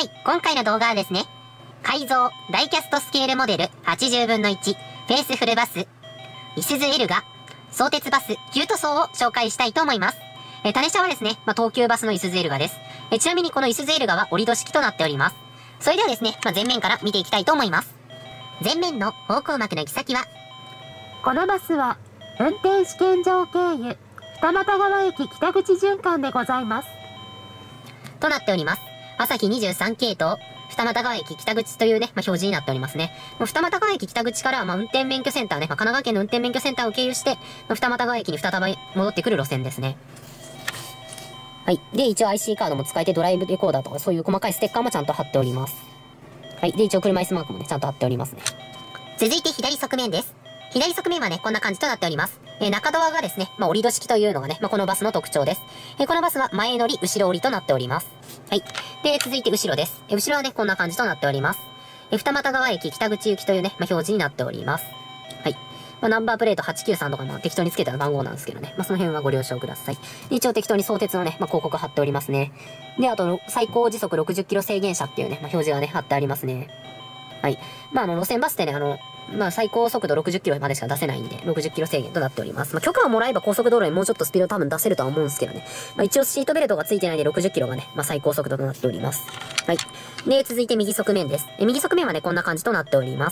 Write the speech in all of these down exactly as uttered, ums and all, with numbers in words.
い、今回の動画はですね、改造ダイキャストスケールモデルはちじゅうぶんのいちフェースフルバスいすゞ L が相鉄バスキュート層を紹介したいと思います。えー、種車はですね、まあ、東急バスのいすゞ L がです。えー、ちなみにこのいすゞ L がは折り戸式となっております。それではですね、まあ、前面から見ていきたいと思います。前面の方向幕の行き先は、 このバスは運転試験場経由二俣川駅北口循環でございます。 となっております。朝日にじゅうさん系統、二俣川駅北口というね、まあ、表示になっておりますね。もう二俣川駅北口から、まあ、運転免許センターね、まあ、神奈川県の運転免許センターを経由して、まあ、二俣川駅に再び戻ってくる路線ですね。はい。で、一応 アイシー カードも使えてドライブレコーダーとかそういう細かいステッカーもちゃんと貼っております。はい。で、一応車椅子マークもね、ちゃんと貼っておりますね。続いて左側面です。左側面はね、こんな感じとなっております。えー、中ドアがですね、まあ、折り戸式というのがね、まあ、このバスの特徴です。えー、このバスは前乗り、後ろ降りとなっております。はい。で、続いて後ろです。えー、後ろはね、こんな感じとなっております。えー、二俣川駅北口行きというね、まあ、表示になっております。はい。まあ、ナンバープレートはちきゅうさんとかも適当につけた番号なんですけどね。まあ、その辺はご了承ください。で、一応適当に相鉄のね、まあ、広告貼っておりますね。で、あと、最高時速ろくじゅっキロ制限車っていうね、まあ、表示がね、貼ってありますね。はい。まあ、あの、路線バスってね、あの、まあ、最高速度ろくじゅっキロまでしか出せないんで、ろくじゅっキロ制限となっております。まあ、許可をもらえば高速道路にもうちょっとスピード多分出せるとは思うんですけどね。まあ、一応シートベルトがついてないんでろくじゅっキロがね、まあ、最高速度となっております。はい。で、続いて右側面です。え、右側面はね、こんな感じとなっております。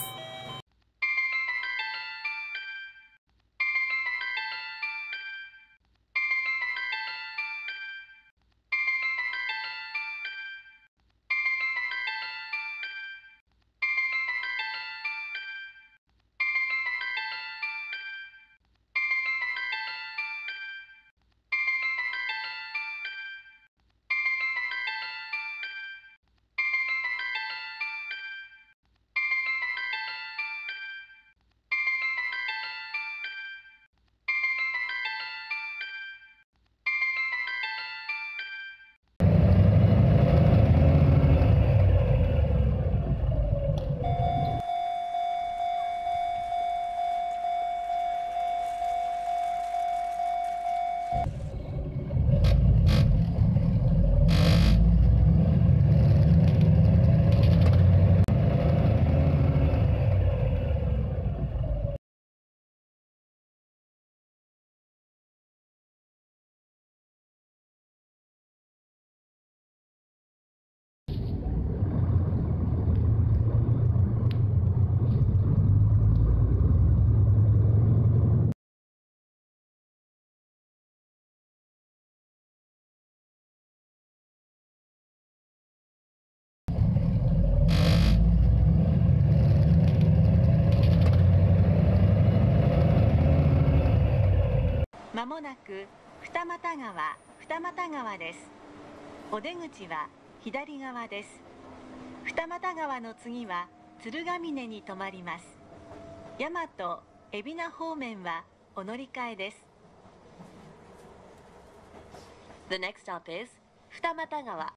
まもなく二俣川二俣川です。お出口は左側です。二俣川の次は鶴ヶ峰に停まります。大和海老名方面はお乗り換えです。The next stop is 二俣川。